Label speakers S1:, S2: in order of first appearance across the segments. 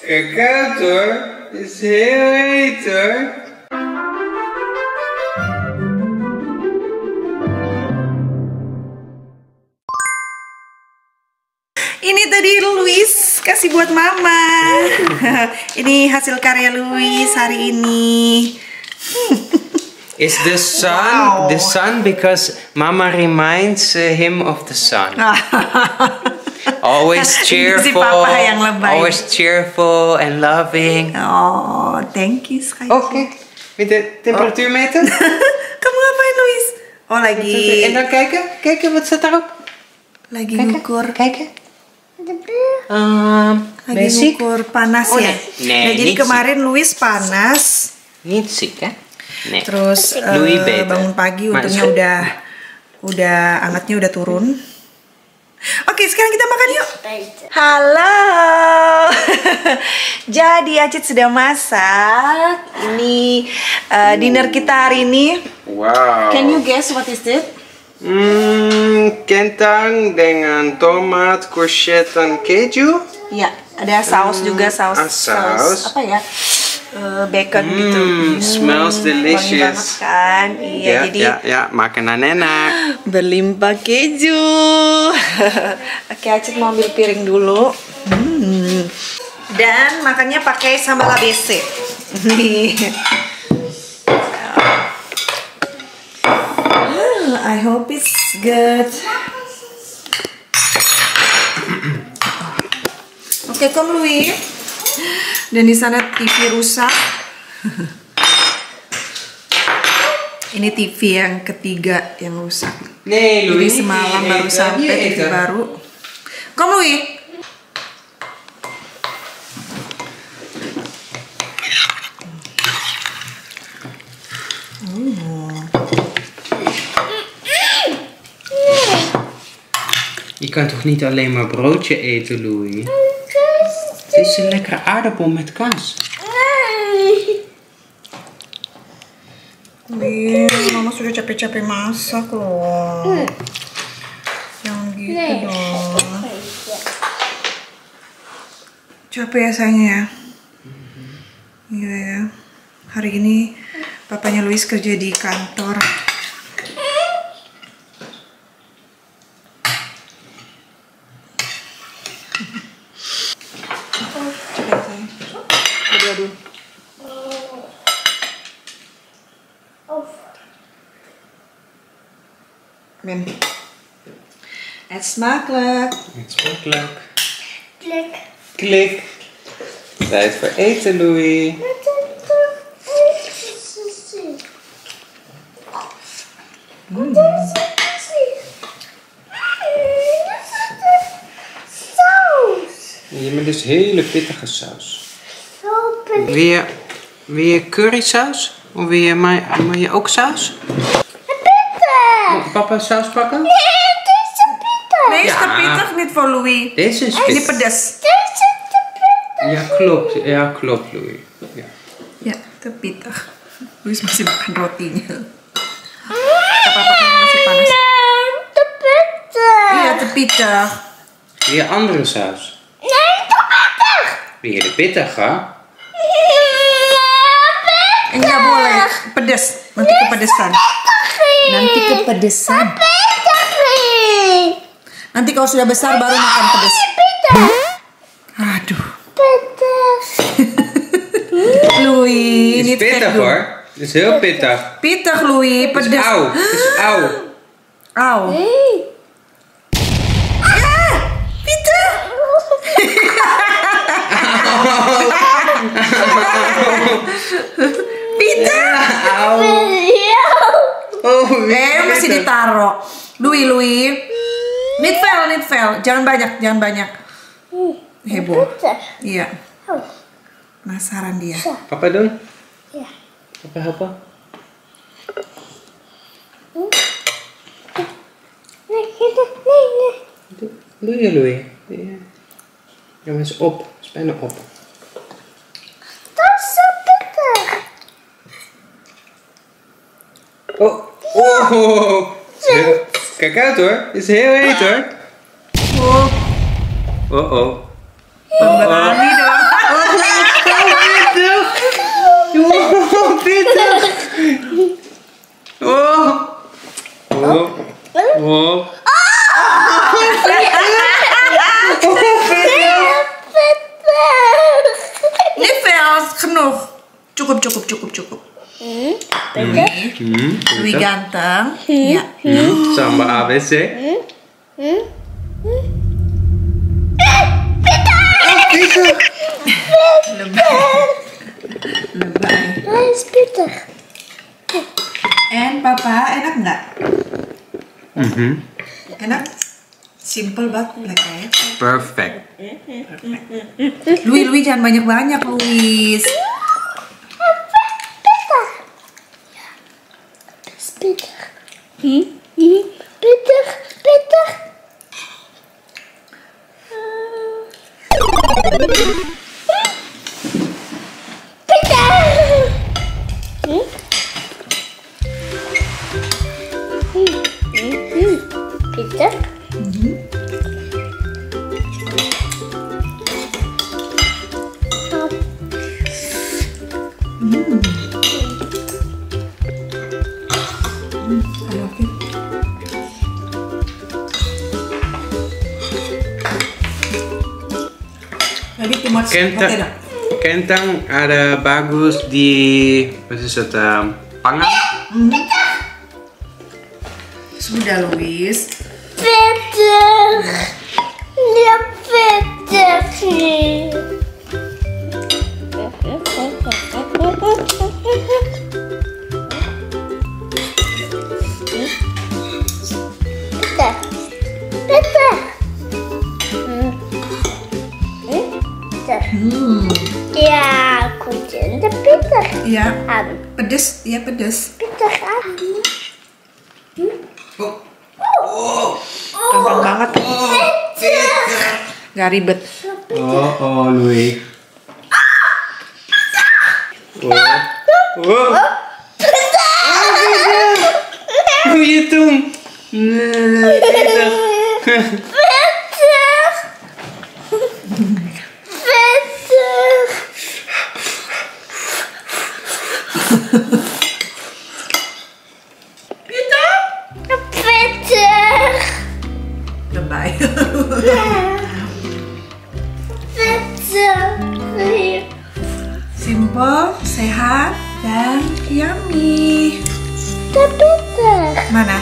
S1: Kijk uit hoor, het is heel heet hoor.
S2: Ini tadi Luis kasih buat Mama. Ini hasil karya Luis hari ini.
S1: Is the sun the sun because Mama reminds him of the sun. Always cheerful,
S2: Si Papa yang lebay.
S1: always cheerful and loving.
S2: Oh, thank you sekali.
S1: Oké, met de temperatuurmeter.
S2: Kamu ngapain Luis? Oh lagi.
S1: En dan kijken wat staat daarop.
S2: Lagi ngukur.
S1: Kijken.
S2: Lagi ngukur panas ya.
S1: Nee,
S2: Nah, jadi
S1: niet
S2: kemarin Luis panas.
S1: Niet ziek hè? Nee.
S2: Terus
S1: Louis beter.
S2: bangun pagi
S1: Maar
S2: untungnya udah angetnya udah turun. Oke, sekarang kita makan yuk. Halo. Jadi Acit sudah masak. Ini dinner kita hari ini.
S1: Wow.
S2: Can you guess what is it?
S1: Kentang dengan tomat, courgette dan keju.
S2: Ya, ada saus juga, saus apa ya? Bacon gitu.
S1: Smells delicious.
S2: Wangi banget kan? Iya, jadi
S1: ya, makanan enak.
S2: berlimpah keju. Oke, Acit mau ambil piring dulu. Dan makannya pakai sambal ABC. Nih. I hope it's good. Oke, kom Louis. Dan di sana TV rusak. Ini TV yang ketiga yang rusak.
S1: Nee, Louis.
S2: Jadi semalam baru sampai TV baru. Kom Louis.
S1: Je kan toch niet alleen maar broodje eten, Louis? Het is een lekkere aardappel met kaas.
S2: Mama sudah capek-capek masak loh. Jangan gitu dong. Capek ya sayangnya ya. Iya ya. Hari ini papanya Luis kerja di kantor. Aduh. Men. Het smakelijk.
S1: Het smakelijk. Klik. Klik. Tijd voor eten, Louis. Je hebt dus hele pittige saus. Wil je currysaus? Of wil je ook saus? Mag papa saus pakken?
S2: Nee, is te pittig, niet voor Louis.
S1: Deze is
S2: Ini
S1: pittig.
S2: pedas.
S1: Ja, klopt, Louis. Ja.
S2: Ya, te pittig. Luis masih makan rotinya. Papa kan masih panas.
S3: Te pittig.
S2: Iya, te pittig.
S1: Wil je andere saus?
S3: Nee, te pittig.
S1: Wil je de pittige?
S2: Enggak boleh, pedas. Nanti kepedesan. Nanti kepedesan. Nanti kalau sudah besar baru makan pedas. Aduh. Louis,
S1: Het is
S2: niet gek
S1: pittig
S2: doen.
S1: hoor. Het is heel pittig.
S2: Pittig Louis,
S1: Het is
S2: pedas.
S1: auw. Het is auw.
S2: Auw. Ah, pittig. Pittig.
S1: Auw. Oh,
S2: Masih ditaruh. Louis. Niet veel. Jangan banyak. Heboh. Iya. Penasaran dia.
S1: Papa doen?
S3: Ja.
S1: Papa helpen?
S3: Nee.
S1: Doe je, Louis? Ja, maar het is op. Het is bijna op.
S3: Dat is zo pittig.
S1: Oh. Kijk uit hoor. Het is heel heet hoor. Oh.
S2: Berani dong.
S1: Wow, Peter. Oh. Oh. Oh.
S2: Ini Vels genoeg. Cukup. Louis ganteng. Ya.
S1: Samba ABC. Peter.
S2: Lebay.
S3: Waar is Peter?
S2: And papa, enak nggak? Enak? Simple banget, black eyed.
S1: Perfect.
S2: Louis, jangan banyak-banyak, Louis.
S3: Peter. Peter. Peter.
S1: Kentang ada bagus di pangan.
S2: Sudah, Louis.
S3: Peter. Ja, Peter. Ya, kucing Peter.
S2: Iya. Pedes, ya pedes.
S3: Peter.
S2: Gampang banget. Gak ribet.
S1: Oh, Louis. Oh, gitu.
S2: Lebay. Simple, sehat, dan yummy.
S3: Peter.
S2: Mana?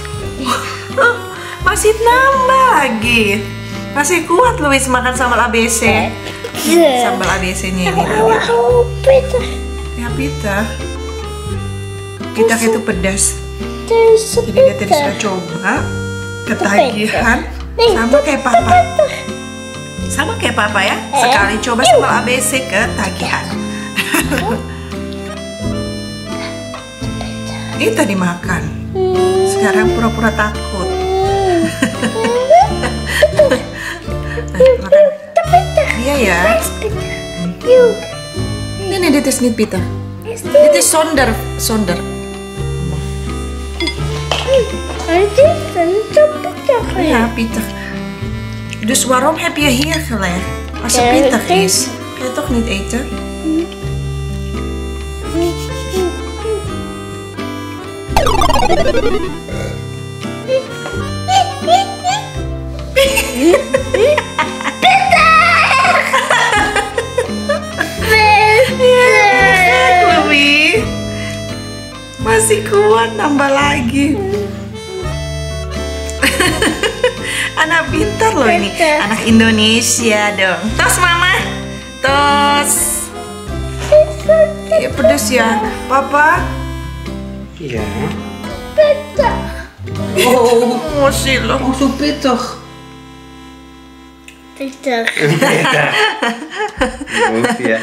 S2: Masih nambah lagi. Masih kuat Louis makan sambal ABC. Sambal ABC-nya ini.
S3: Peter.
S2: Ya Peter. Kita itu pedas.
S3: There's a
S2: Jadi dia tadi sudah coba. Ketagihan. Sama kayak papa. Sama kayak papa ya. Sekali coba sambal ABC ketagihan. Ini tadi makan. Sekarang pura-pura takut. Makan. Iya ya. Ini dit is niet Peter. Dit is zonder. Ja, Peter. Dus waarom heb je hier gelegd? Als het pittig is, kan je toch niet eten? Louis, masih kuat nambah lagi. Anak pintar loh ini, anak Indonesia dong. Tos mama, tos. Iya pedes ya, papa.
S1: Iya.
S3: Peter.
S2: Oh, masih loh.
S1: Oh, zo pittig.
S3: Peter.
S1: Goed, ja.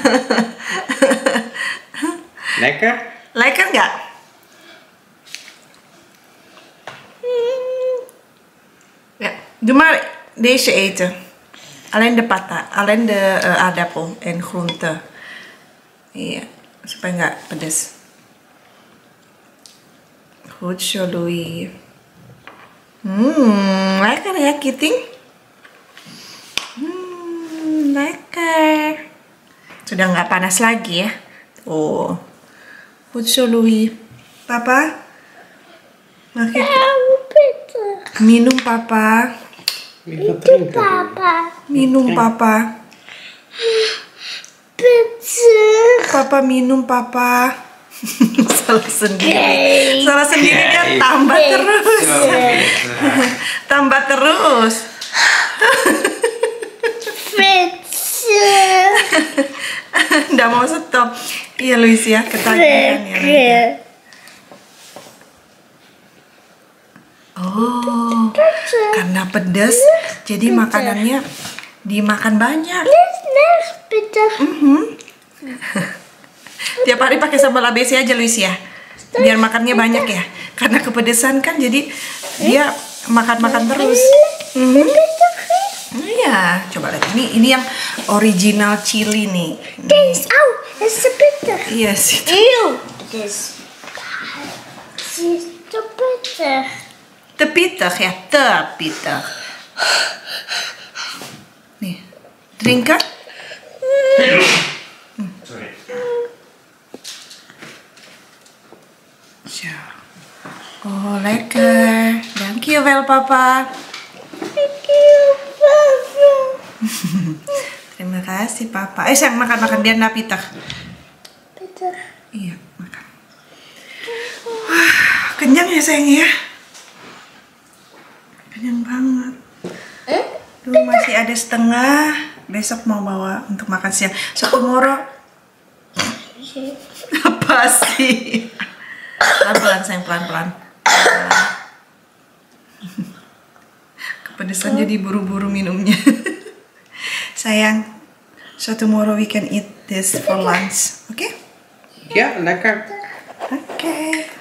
S1: Lekker?
S2: Lekker nggak? Ja, doe maar deze eten. Alleen de pata, alleen de aardappel en groente. Iya, supaya nggak pedes. Goed zo, Louis. Lekker ya, Kiting? Lekker. Sudah nggak panas lagi ya. Oh. Goed zo, Louis. Papa? Mag ik?
S3: Pittig.
S2: Minum, papa.
S1: Wie gaat drinken?
S3: Papa.
S2: Minum, papa.
S3: Pittig.
S2: Papa minum, papa. Salah sendiri. Salah sendiri dia tambah terus. Tambah terus.
S3: Pittig.
S2: Nggak mau stop. Iya, Luis ya, ketagihan ya. Oh, karena pedas, jadi makanannya dimakan banyak.
S3: Pittig.
S2: Tiap hari pakai sambal ABC aja, Luis ya, biar makannya banyak ya. Karena kepedesan kan, jadi dia makan-makan terus. Iya, coba lihat ini yang original chili nih.
S3: Deze, au, het is te pittig.
S2: Iya sih.
S3: Eeuw. Dus. Het is te pittig.
S2: Te pittig ya, te pittig. Nih, drinken?
S1: Sorry.
S2: Zo. Oh, lekker. Dankjewel, papa.
S3: Thank you, Papa.
S2: Terima kasih, papa. Sayang, makan biar nggak pittig.
S3: Pittig.
S2: Iya, makan. Wah, kenyang ya, sayang ya. Kenyang banget. Duh, masih ada setengah. Besok mau bawa untuk makan siang. So, tomorrow. Apa sih? Pelan-pelan, sayang, pelan-pelan. Kepedesan jadi buru-buru minumnya. Sayang, so tomorrow we can eat this for lunch. Oke?
S1: Ja, lekker.
S2: Oke.